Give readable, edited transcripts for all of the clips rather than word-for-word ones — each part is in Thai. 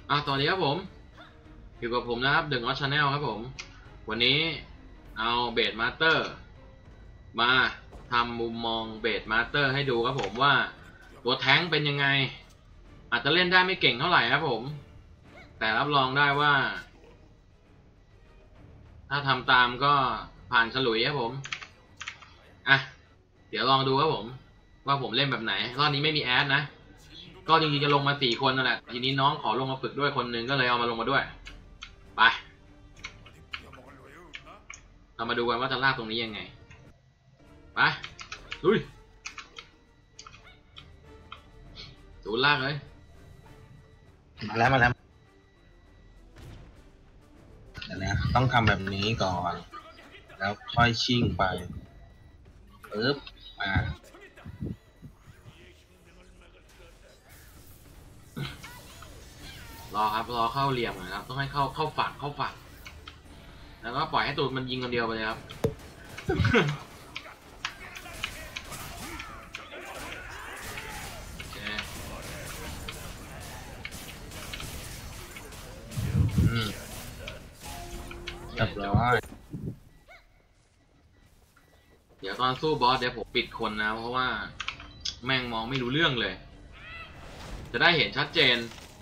สวัสดีครับผมอยู่กับผมนะครับ The God Channel ครับผมวันนี้เอาเบสมาสเตอร์มาทำมุมมองเบสมาสเตอร์ให้ดูครับผมว่าตัวแท้งเป็นยังไงอาจจะเล่นได้ไม่เก่งเท่าไหร่ครับผมแต่รับรองได้ว่าถ้าทำตามก็ผ่านฉลุยครับผมเดี๋ยวลองดูครับผมว่าผมเล่นแบบไหนรอบนี้ไม่มีแอดนะก็จริงๆจะลงมา4 คนนั่นแหละทีนี้น้องขอลงมาฝึกด้วยคนหนึ่งก็เลยเอามาลงมาด้วยไปเรามาดูกันว่าจะลากตรงนี้ยังไงไปลุยดูลากเลยมาแล้วเดี๋ยวนะต้องทำแบบนี้ก่อนแล้วค่อยชิ่งไปปึ๊บมารอครับรอเข้าเหลี่ยมนะครับต้องให้เข้าฝักแล้วก็ปล่อยให้ตูดมันยิงคนเดียวไปเลยครับเรียบร้อยเดี๋ยวตอนสู้บอสเดี๋ยวผมปิดคนนะเพราะว่าแม่งมองไม่รู้เรื่องเลยจะได้เห็นชัดเจน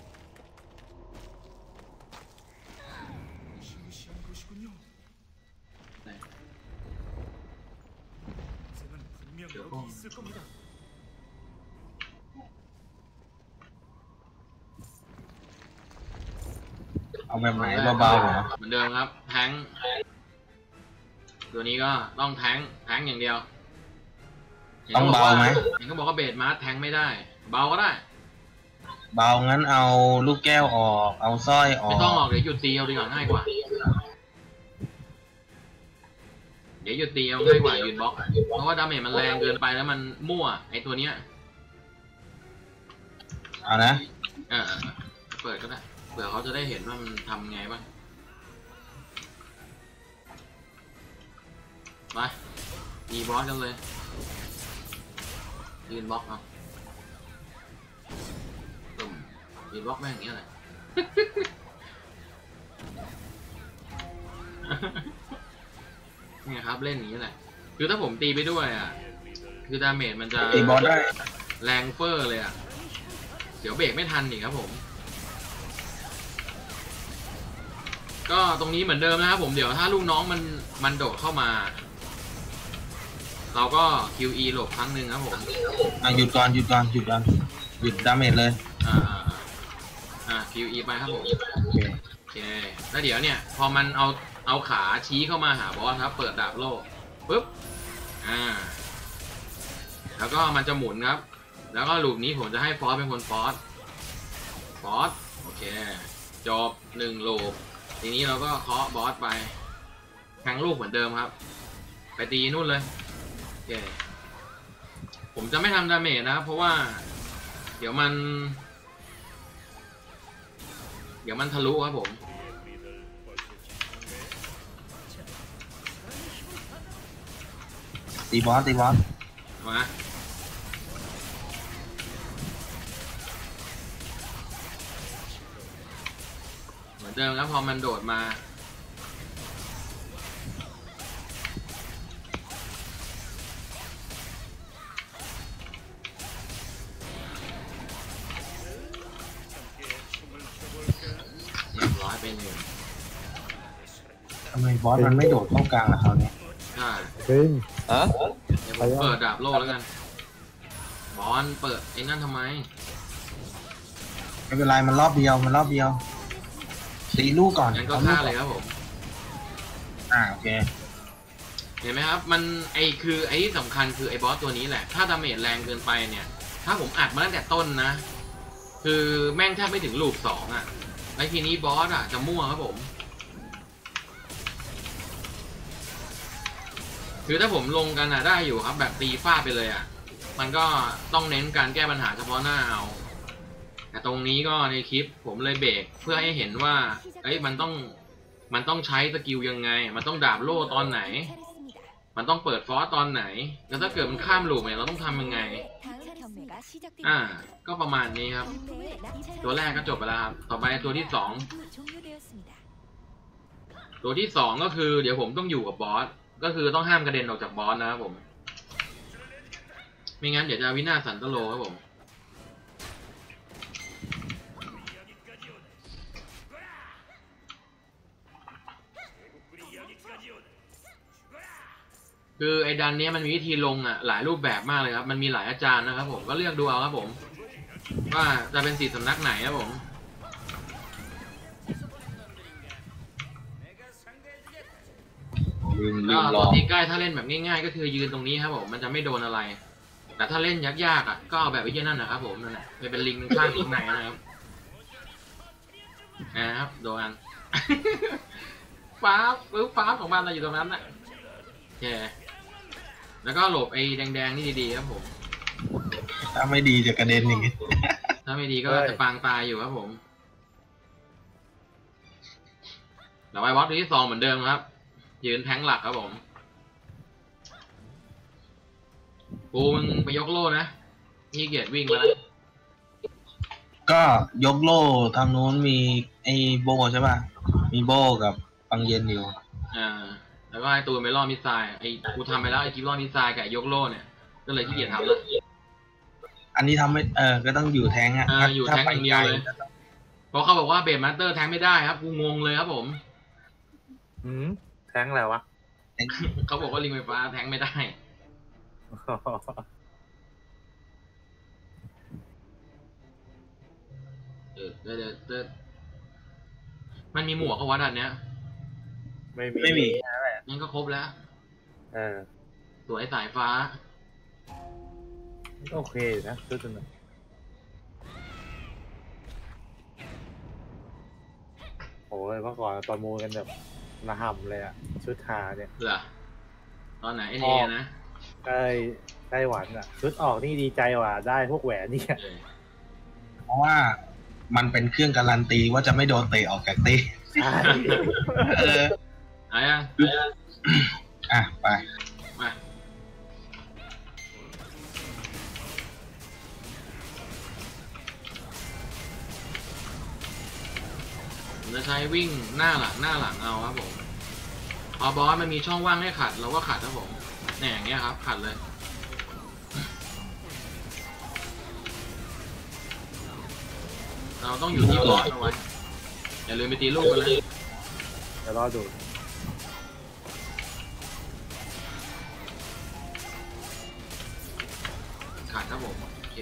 เอาแบบไหนเบาๆเหรอเหมือนเดิมครับแทงตัวนี้ก็ต้องแทงอย่างเดียวต้องเบาไหมเห็นเขาบอกว่าเบสมาร์ทแทงไม่ได้เบาก็ได้เบางั้นเอาลูกแก้วออกเอาสร้อยออกไม่ต้องออกเดี๋ยวหยุดตีเอาดีกว่าง่ายกว่าเดี๋ยวหยุดตีเอาง่ายกว่ายืนบล็อกเพราะว่าดาเมจมันแรงเกินไปแล้วมันมั่วไอตัวเนี้ยเอานะเปิดก็ได้เผื่อเขาจะได้เห็นว่ามันทำไงบ้างไปตีบอสกันเลยยืนบล็อกเอายืนบล็อกแม่งอย่างเงี้ยแหละเนี่ยครับเล่นอย่างนี้แหละคือถ้าผมตีไปด้วยคือดาเมจมันจะตีบอสได้แรงเฟอร์เลยเดี๋ยวเบรกไม่ทันอีกครับผมก็ตรงนี้เหมือนเดิมนะครับผมเดี๋ยวถ้าลูกน้องมันโดดเข้ามาเราก็ QE หลบครั้งหนึ่งครับผมหยุดก่อนหยุดดาเมจเลย QE ไปครับผมโอเคแล้วเดี๋ยวเนี่ยพอมันเอาขาชี้เข้ามาหาบอสครับเปิดดาบโล่ปุ๊บแล้วก็มันจะหมุนครับแล้วก็ลูปนี้ผมจะให้ฟอสเป็นคนฟอสโอเคจบ1 ลูปทีนี้เราก็เคาะบอสไปแทงลูกเหมือนเดิมครับไปตีนู่นเลยโอเคผมจะไม่ทำดาเมจนะเพราะว่าเดี๋ยวมันทะลุครับผมตีบอสมาเหมือนเดิมแล้วพอมันโดดมาเป็นอยู่ทำไมบอสมันไม่โดดเข้ากลางล่ะคราวนี้ใช่จริงเดี๋ยวผมเปิดดาบโล่แล้วกันบอลเปิดไอ้นั่นทำไมไม่เป็นไรมันรอบเดียวตีลูกก่อนงั้นก็ฆ่าเลยครับผมโอเคเห็นไหมครับมันไอ้ที่สำคัญคือไอ้บอสตัวนี้แหละถ้าดาเมจแรงเกินไปเนี่ยถ้าผมอัดมาตั้งแต่ต้นนะคือแม่งแทบไม่ถึงลูป2ไอ้ทีนี้บอสจะมั่วครับผมคือถ้าผมลงกันได้อยู่ครับแบบตีฟาดไปเลยมันก็ต้องเน้นการแก้ปัญหาเฉพาะหน้าเอาแต่ตรงนี้ก็ในคลิปผมเลยเบรกเพื่อให้เห็นว่ามันต้องใช้สกิลยังไงมันต้องดาบโล่ตอนไหนมันต้องเปิดฟอสตอนไหนแล้วถ้าเกิดมันข้ามลูปเนี่ยเราต้องทำยังไงก็ประมาณนี้ครับ ตัวแรกก็จบไปแล้วครับ ต่อไปตัวที่สอง ตัวที่สองก็คือเดี๋ยวผมต้องอยู่กับบอส ก็คือต้องห้ามกระเด็นออกจากบอสนะครับผม ไม่งั้นเดี๋ยวจะวินาศสันตโลครับผม คือไอ้ดันนี้มันมีวิธีลงหลายรูปแบบมากเลยครับ มันมีหลายอาจารย์นะครับผมก็เลือกดูเอาครับผม ว่าจะเป็นศิษย์สำนักไหนครับผมลืมก็รรอถตีใกล้ถ้าเล่นแบบง่ายๆก็คือยืนตรงนี้ครับผมมันจะไม่โดนอะไร แต่ถ้าเล่นยากๆก็เอาแบบวิธีนั่นนะครับผมนั่นแหละเป็นลิงข้างลิงในนะครับนะครับโดน ฟ้าฟ้าของมันเราอยู่ตรงนั้นน่ะโอเคแล้วก็หลบไอ้แดงๆนี่ดีๆครับผมถ้าไม่ดีจะกระเด็นอย่างงี้ถ้าไม่ดีก็จะปางตายอยู่ครับผมเราไปวัดที่สองเหมือนเดิมครับยืนแทงหลักครับผมปูมึงไปยกโล่นะนี่เกียรวิ่งมาแล้วก็ยกโล่ทางนู้นมีไอ้โบใช่ป่ะ มีโบกับปังเย็นอยู่แล้วก็ไอ้ตูนไปล่อมิสไซล์ไอ้กูทำไปแล้วไอ้คลิปล่อมิสไซล์กับไอ้ยกโล่เนี่ยก็เลยขี้เกียจทำแล้วอันนี้ทำไม่ก็ต้องอยู่แทงอ่ะอยู่แทงอย่างเดียวเลยเพราะเขาบอกว่าเบสมาสเตอร์แทงไม่ได้ครับกูงงเลยครับผมแทงอะไรวะเขาบอกว่าลิงไฟฟ้าแทงไม่ได้เดี๋ยวมันมีหมวกเขาวัดอันเนี้ยไม่มีงั้นก็ครบแล้วสวยสายฟ้าโอเคนะชุดนึงโอ้ยเมื่อก่อนประมูลกันแบบระห่ำเลยอะชุดทาเนี่ยเหรอตอนไหนไอ้นี่นะไต้หวันอะชุดออกนี่ดีใจว่ะได้พวกแหวนนี่เพราะว่ามันเป็นเครื่องการันตีว่าจะไม่โดนเตะออกจากตีใช่เอายังไปมาผมจะใช้วิ่งหน้าหลังเอาครับผมพอบอสมันมีช่องว่างให้ขัดเราก็ขัดครับผมเนี่ยอย่างเงี้ยครับขัดเลยเราต้องอยู่ที่บอสเอาไว้อย่าลืมไปตีลูกกันเลยเดี๋ยวรอดูขัดครับผมโอเค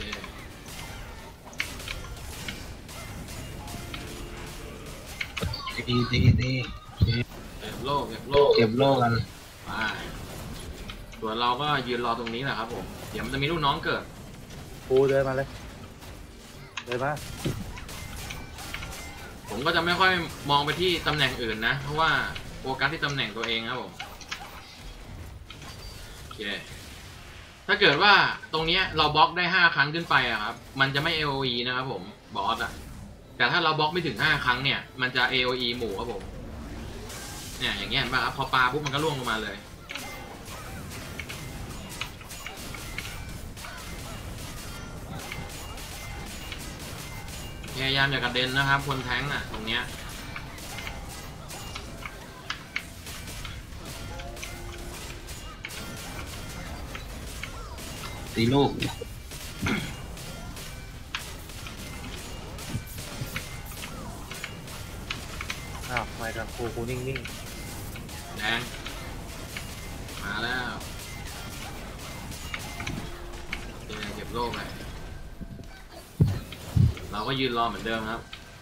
ตีเก็บโล่กันไปส่วนเราก็ยืนรอตรงนี้แหละครับผมเดี๋ยวมันจะมีลูกน้องเกิดปูเดินมาเลยเดินมาผมก็จะไม่ค่อยมองไปที่ตำแหน่งอื่นนะเพราะว่าโฟกัสที่ตำแหน่งตัวเองครับผมโอเคถ้าเกิดว่าตรงนี้เราบล็อกได้5 ครั้งขึ้นไปอะครับมันจะไม่ AOE นะครับผมบอสอะแต่ถ้าเราบล็อกไม่ถึง5 ครั้งเนี่ยมันจะ AOE หมู่ครับผมเนี่ยอย่างเงี้ยเห็นป่ะครับพอปาปุ๊บมันก็ล่วงลงมาเลยพยายามอย่ากระเด็นนะครับคนแทงตรงเนี้ยตีลูกไม่ครับครูนิ่งแดงมาแล้วเก็บโล่ไปเราก็ยืนรอเหมือนเดิมครับ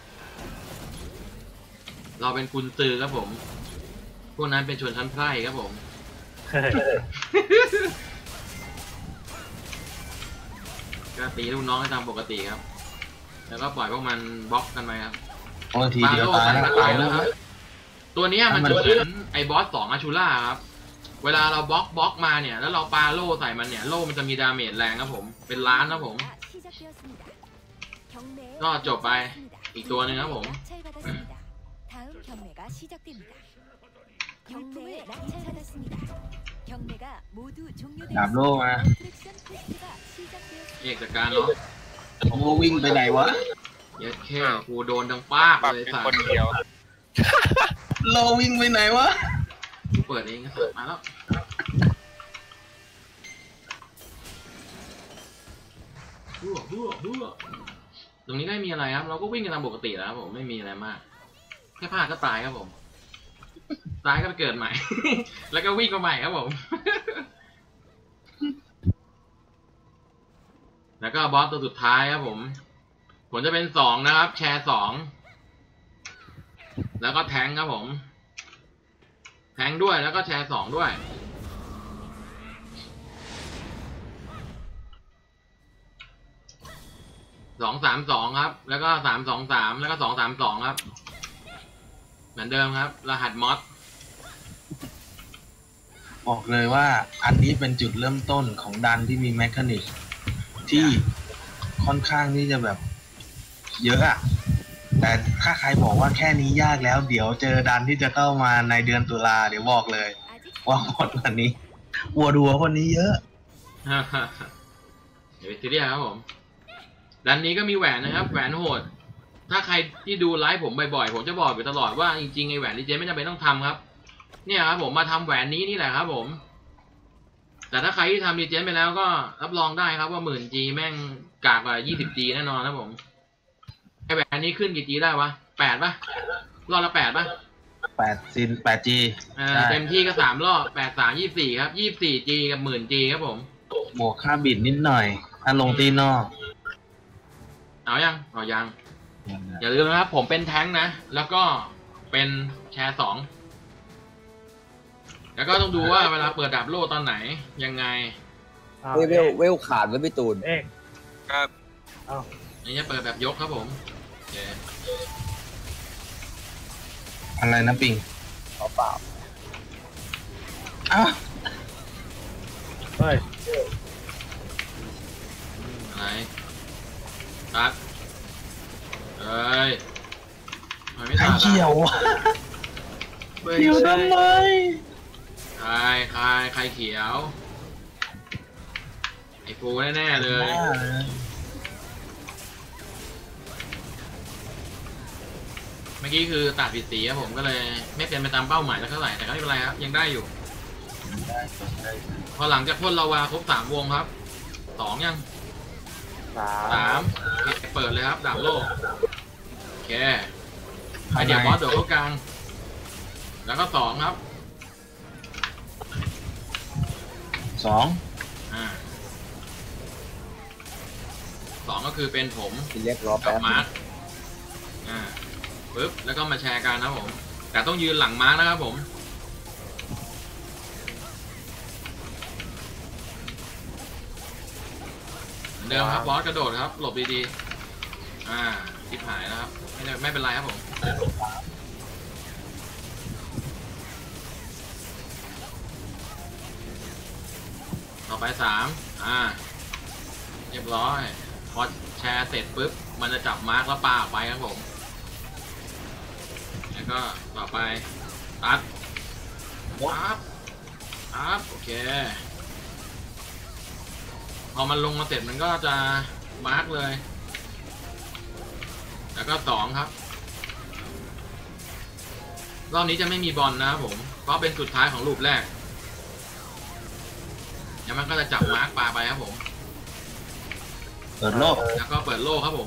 เราเป็นกุญซือครับผมพวกนั้นเป็นชนชั้นไพร่ครับผม ก็ตีลูกน้องให้ตามปกติครับแล้วก็ปล่อยพวกมันบล็อกกันไปครับทีเดียวตายแล้วครับตัวนี้มันจะเหมือนไอ้บอส2อาชูล่าครับเวลาเราบล็อกมาเนี่ยแล้วเราปาโล่ใส่มันเนี่ยโล่มันจะมีดาเมจแรงครับผมเป็นล้านครับผมก็จบไปอีกตัวหนึ่งครับผมดาบโล่มาเอกจัดการเนาะโล่วิ่งไปไหนวะเย็ดแค่กูโดนดังปากปรับเลยเป็นสัตคนว์เดียวโล่วิ่งไปไหนวะกูเปิดเองก็สัตว์มาแล้วฮั่วตรงนี้ไม่มีอะไรครับ เราก็วิ่งกันตามปกติแล้วครับผมไม่มีอะไรมาก แค่พลาดก็ตายครับผม ตายก็ไปเกิดใหม่ แล้วก็วิ่งมาใหม่ครับผม แล้วก็บอสตัวสุดท้ายครับผม ผลจะเป็น2นะครับ แชร์2แล้วก็แทงครับผม แทงด้วยแล้วก็แชร์2ด้วย 2-3-2ครับ แล้วก็3-2-3แล้วก็2-3-2ครับ เหมือนเดิมครับ รหัสมอสบอกเลยว่าอันนี้เป็นจุดเริ่มต้นของดันที่มีแมคานิกที่ค่อนข้างที่จะแบบเยอะอะแต่ถ้าใครบอกว่าแค่นี้ยากแล้ว เดี๋ยวเจอดันที่จะเข้ามาในเดือนตุลาเดี๋ยวบอกเลย ว่าหมดวันนี้วัวดัวคนนี้เยอะเดี๋ยวไปซีเรียสครับผมด้านนี้ก็มีแหวนนะครับ แหวนโหด ถ้าใครที่ดูไลฟ์ผมบ่อยๆ ผมจะบอกอยู่ตลอดว่าจริงๆไอแหวนดีเจไม่จำเป็นต้องทำครับ เนี่ยครับผมมาทำแหวนนี้นี่แหละครับผม แต่ถ้าใครที่ทำดีเจไปแล้วก็รับรองได้ครับว่า10,000G แม่งกากกว่า 20G แน่นอนครับผมไอแหวนนี้ขึ้นกี่ G ได้วะ8ป่ะรอบละ8ป่ะ 8 ซิน 8G เต็มที่ก็3รอบ8-3-24ครับ 24G กับ 10,000G ครับผมบวกค่าบิดนิดหน่อยถ้าลงตีนอกเอายังอย่าลืมนะครับผมเป็นแท้งนะ แล้วก็เป็นแชร์2แล้วก็ต้องดูว่าเวลาเปิดดาบโล่ตอนไหนยังไงเวลขาดไว้พี่ตูนเอกครับอันนี้จะเปิดแบบยกครับผมโอเคอะไรนะปิงเปล่าอ้าวเฮ้ยอะไรตัดเอ้ยทำไมไม่ใครตัดเขียววะเขียวทำไมใครเขียวไอ้ฟูแน่ๆเลย เมื่อกี้คือตัดผิดสีครับผมก็เลยไม่เป็นไปตามเป้าหมายแล้วเท่าไหร่แต่ก็ไม่เป็นไรครับยังได้อยู่ พอหลังจากพ่นลาวาครบ3 วงครับ2ยัง 3โอเคเปิดเลยครับดาบโล่โอเคไอเดียบอสโดดเข้ากลางแล้วก็2ครับ 2 2ก็คือเป็นผมทีเล็กรอกัแป๊บบ มาร์คปึ๊บแล้วก็มาแชร์กันนะครับผม แต่ต้องยืนหลังมาร์คนะครับผมเหมือนเดิมครับบอสกระโดดครับหลบดีๆทิพหายนะครับไม่เป็นไรครับผมต่อไป3เรียบร้อยพอแชร์เสร็จปุ๊บมันจะจับมาร์คแล้วปาออกไปครับผมแล้วก็ต่อไปตัดครับโอเคพอมันลงมาเสร็จมันก็จะมาร์คเลย แล้วก็2ครับรอบนี้จะไม่มีบอลนะครับผมเพราะเป็นสุดท้ายของลูปแรกแล้วมันก็จะจับมาร์คปาไปครับผมเปิดโลกแล้วก็เปิดโล่ครับผม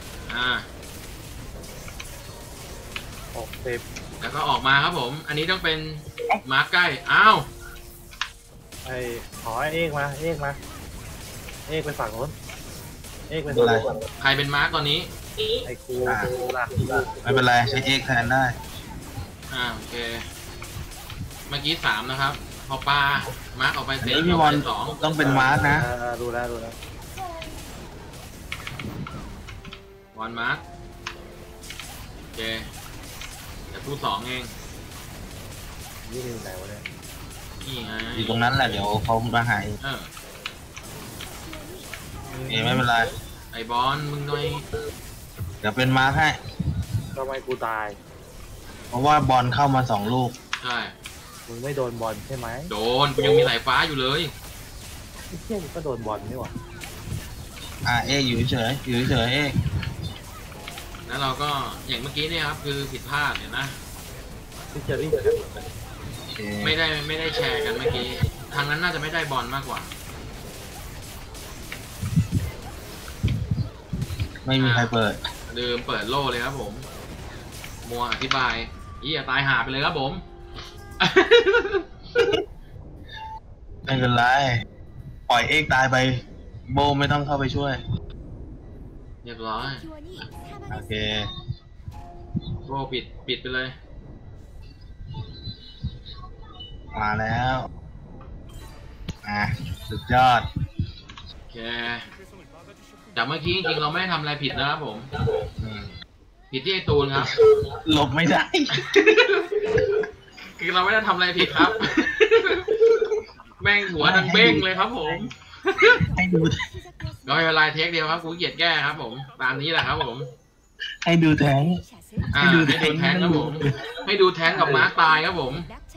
60 แล้วก็ออกมาครับผม อันนี้ต้องเป็นมาร์คใกล้ อ้าวขอให้เอกมา เอกไปฝั่งโน้น เอกไปไม่ฝั่เป็นไรงโน้นใครเป็นมาร์คตอนนี้ไอ้กูล่ะไม่เป็นไรใช้เอกแทนได้โอเค เมื่อกี้3นะครับ พอปามาร์คออกไปเสร็จนี่พี่บอลสองต้องเป็นมาร์กนะดูแล้วบอลมาร์คโอเคเดี๋ยวพูด2เองนี่อยู่ไหนวะเนี่ยนี่ไงอยู่ตรงนั้นแหละเดี๋ยวเขามาหายไม่เป็นไรไอบอลมึงหน่อยเดี๋ยวเป็นมาร์กให้ทำไมกูตายเพราะว่าบอลเข้ามา2 ลูกใช่มึงไม่โดนบอลใช่ไหมโดนกูยังมีสายฟ้าอยู่เลยไอ้เชี่ยมึงก็โดนบอลนี่หว่าเอกอยู่เฉยอยู่เฉยเอกแล้วเราก็อย่างเมื่อกี้เนี่ยครับคือผิดพลาดเห็นนะที่เจอรี่โอเคไม่ได้แชร์กันเมื่อกี้ทางนั้นน่าจะไม่ได้บอลมากกว่าไม่มีใครเปิดลืมเปิดโล่เลยครับผมมัวอธิบายตายหาไปเลยครับผมไม่เป็นไรปล่อยเอกตายไปโบไม่ต้องเข้าไปช่วยเรียบร้อยโอเคโล่ปิดไปเลยมาแล้วสุดยอดโอเคจากเมื่อกี้จริงๆเราไม่ได้ทำอะไรผิดนะครับผมอืมผิดที่ไอตูนครับหลบไม่ได้คือเราไม่ได้ทำอะไรผิดครับ แม่งหัวดังเบ้งเลยครับผมให้ดูก็ไม่เป็นไรเทคเดียวครับกูเกลียดแก้ครับผมตามนี้แหละครับผมให้ดูแทงให้ดูแทงครับผม ให้ดูแทงกับมาร์คตายครับผม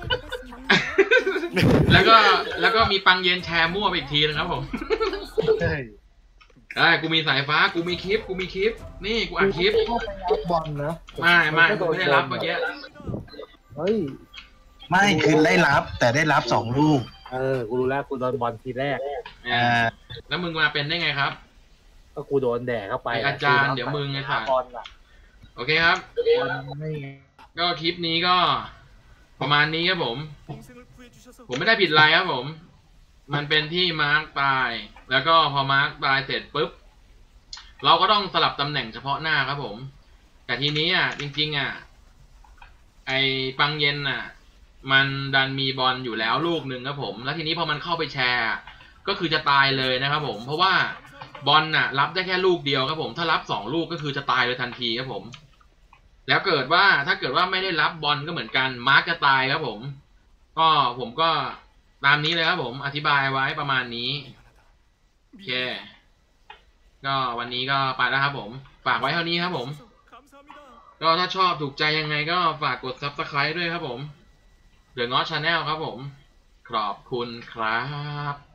แล้วก็มีปังเย็นแชร์มั่วไปอีกทีนะครับผมเฮ้ยได้กูมีสายฟ้ากูมีคลิปนี่กูอัดคลิปเข้าไปรับบอลนะไม่กูไม่ได้รับเมื่อกี้เฮ้ยไม่คือได้รับแต่ได้รับ2 ลูกกูรู้แล้วกูโดนบอลทีแรกแล้วมึงมาเป็นได้ไงครับก็กูโดนแดกเข้าไปไอ้อาจารย์เดี๋ยวมึงไอ้สัสบอลอะโอเคครับบอลไม่ก็คลิปนี้ก็ประมาณนี้ครับผม ผมไม่ได้ผิดอะไรครับผม มันเป็นที่มาร์คตาย แล้วก็พอมาร์คตายเสร็จปุ๊บ เราก็ต้องสลับตำแหน่งเฉพาะหน้าครับผม แต่ทีนี้จริงๆไอ้ปังเย็นมันดันมีบอลอยู่แล้วลูกหนึ่งครับผม แล้วทีนี้พอมันเข้าไปแชร์ ก็คือจะตายเลยนะครับผม เพราะว่าบอลรับได้แค่ลูกเดียวครับผม ถ้ารับ2 ลูกก็คือจะตายเลยทันทีครับผม แล้วถ้าเกิดว่าไม่ได้รับบอลก็เหมือนกันมาร์กจะตายครับผมผมก็ตามนี้เลยครับผมอธิบายไว้ประมาณนี้โอเคก็วันนี้ก็ไปแล้วครับผมฝากไว้เท่านี้ครับผมก็ถ้าชอบถูกใจยังไงก็ฝากกด Subscribe ด้วยครับผมเดอะง้อ Channel ครับผมขอบคุณครับ